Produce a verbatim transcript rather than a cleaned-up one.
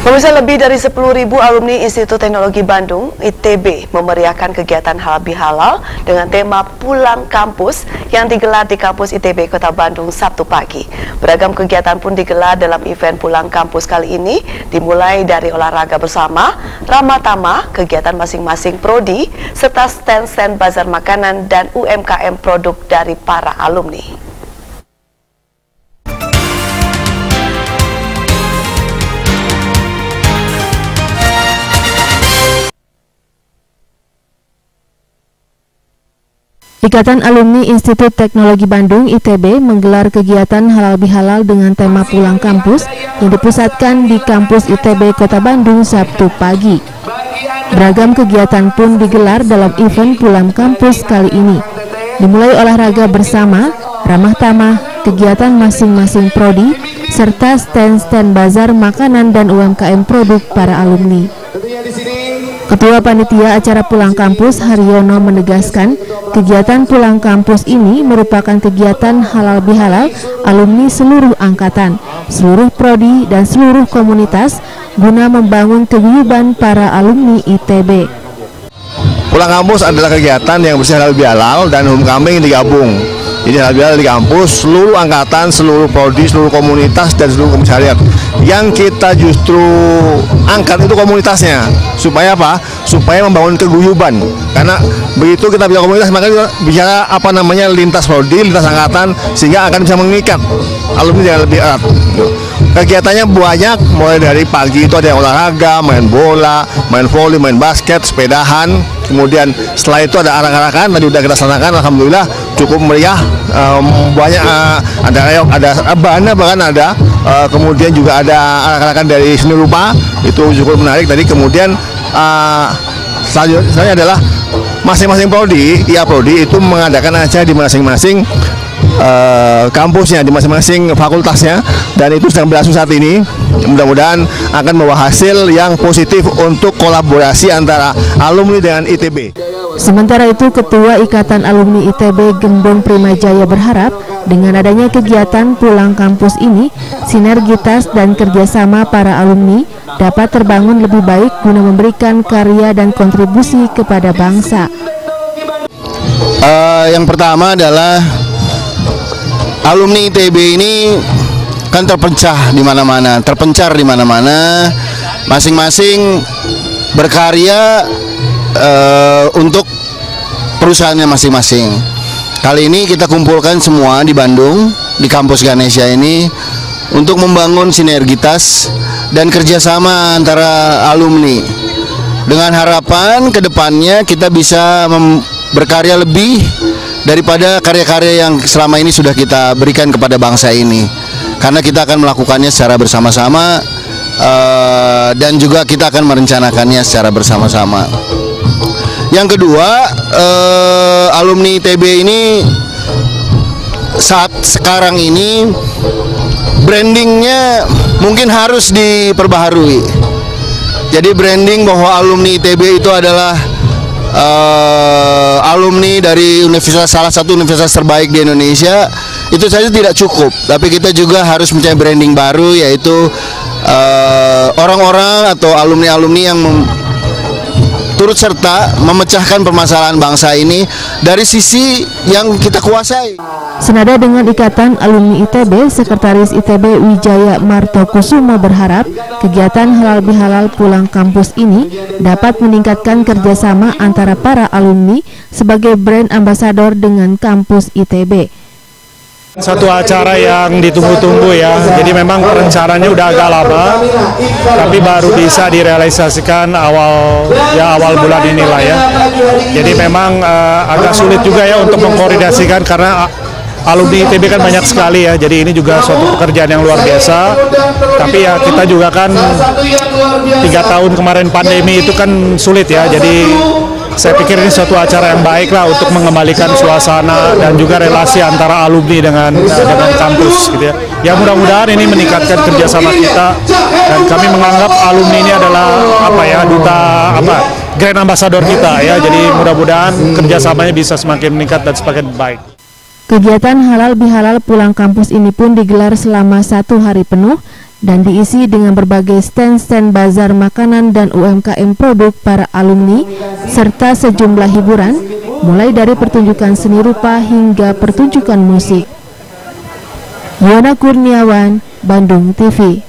Pemirsa, lebih dari sepuluh ribu alumni Institut Teknologi Bandung I T B memeriahkan kegiatan halal bihalal dengan tema Pulang Kampus yang digelar di kampus I T B Kota Bandung Sabtu pagi. Beragam kegiatan pun digelar dalam event Pulang Kampus kali ini, dimulai dari olahraga bersama, ramah tamah, kegiatan masing-masing prodi, serta stand-stand bazar makanan dan U M K M produk dari para alumni. Ikatan Alumni Institut Teknologi Bandung I T B menggelar kegiatan halal bihalal dengan tema Pulang Kampus yang dipusatkan di kampus I T B Kota Bandung Sabtu pagi. Beragam kegiatan pun digelar dalam event Pulang Kampus kali ini. Dimulai olahraga bersama, ramah tamah, kegiatan masing-masing prodi, serta stand-stand bazar makanan dan U M K M produk para alumni. Ketua Panitia Acara Pulang Kampus Haryono menegaskan, kegiatan Pulang Kampus ini merupakan kegiatan halal bihalal alumni seluruh angkatan, seluruh prodi dan seluruh komunitas guna membangun keguyuban para alumni I T B. Pulang Kampus adalah kegiatan yang bersih halal bihalal dan homecoming digabung. Jadi halal bihalal di kampus, seluruh angkatan, seluruh prodi, seluruh komunitas dan seluruh komisariat. Yang kita justru angkat itu komunitasnya. Supaya apa? Supaya membangun keguyuban. Karena begitu kita bicara komunitas, maka kita bicara apa namanya lintas prodi, lintas angkatan, sehingga akan bisa mengikat alumni dengan lebih erat. Kegiatannya banyak, mulai dari pagi itu ada yang olahraga, main bola, main voli, main basket, sepedahan. Kemudian setelah itu ada arak-arakan, tadi udah kita laksanakan, alhamdulillah cukup meriah. Um, banyak uh, ada reok, ada abana bahkan ada. Uh, kemudian juga ada arak-arakan dari seni rupa, itu cukup menarik. Tadi kemudian uh, selanjutnya adalah masing-masing prodi, ya prodi itu mengadakan acara di masing-masing Uh, kampusnya, di masing-masing fakultasnya, dan itu sedang berlangsung saat ini. Mudah-mudahan akan membawa hasil yang positif untuk kolaborasi antara alumni dengan I T B. Sementara itu, Ketua Ikatan Alumni I T B Gembong Primajaya berharap dengan adanya kegiatan Pulang Kampus ini, sinergitas dan kerjasama para alumni dapat terbangun lebih baik guna memberikan karya dan kontribusi kepada bangsa. Uh, yang pertama adalah alumni I T B ini kan terpecah di mana-mana, terpencar di mana-mana, masing-masing berkarya uh, untuk perusahaannya masing-masing. Kali ini kita kumpulkan semua di Bandung, di kampus Ganesha ini, untuk membangun sinergitas dan kerjasama antara alumni. Dengan harapan kedepannya kita bisa berkarya lebih daripada karya-karya yang selama ini sudah kita berikan kepada bangsa ini, karena kita akan melakukannya secara bersama-sama uh, dan juga kita akan merencanakannya secara bersama-sama. Yang kedua, uh, alumni I T B ini saat sekarang ini brandingnya mungkin harus diperbaharui. Jadi branding bahwa alumni I T B itu adalah Uh, alumni dari universitas, salah satu universitas terbaik di Indonesia, itu saja tidak cukup, tapi kita juga harus mencari branding baru, yaitu orang-orang uh, atau alumni-alumni yang turut serta memecahkan permasalahan bangsa ini dari sisi yang kita kuasai. Senada dengan Ikatan Alumni I T B, Sekretaris I T B Wijaya Martokusuma berharap kegiatan halal bihalal Pulang Kampus ini dapat meningkatkan kerjasama antara para alumni sebagai brand ambasador dengan kampus I T B. Satu acara yang ditunggu-tunggu ya, jadi memang rencananya udah agak lama, tapi baru bisa direalisasikan awal ya awal bulan inilah ya. Jadi memang uh, agak sulit juga ya untuk mengkoordinasikan karena alumni I T B kan banyak sekali ya, jadi ini juga suatu pekerjaan yang luar biasa. Tapi ya kita juga kan tiga tahun kemarin pandemi itu kan sulit ya, jadi saya pikir ini suatu acara yang baik lah untuk mengembalikan suasana dan juga relasi antara alumni dengan dengan kampus gitu ya. Ya mudah-mudahan ini meningkatkan kerjasama kita, dan kami menganggap alumni ini adalah apa ya duta apa grand ambassador kita ya. Jadi mudah-mudahan kerjasamanya bisa semakin meningkat dan semakin baik. Kegiatan halal bihalal Pulang Kampus ini pun digelar selama satu hari penuh dan diisi dengan berbagai stand-stand bazar makanan dan U M K M produk para alumni serta sejumlah hiburan mulai dari pertunjukan seni rupa hingga pertunjukan musik. Yona Kurniawan, Bandung T V.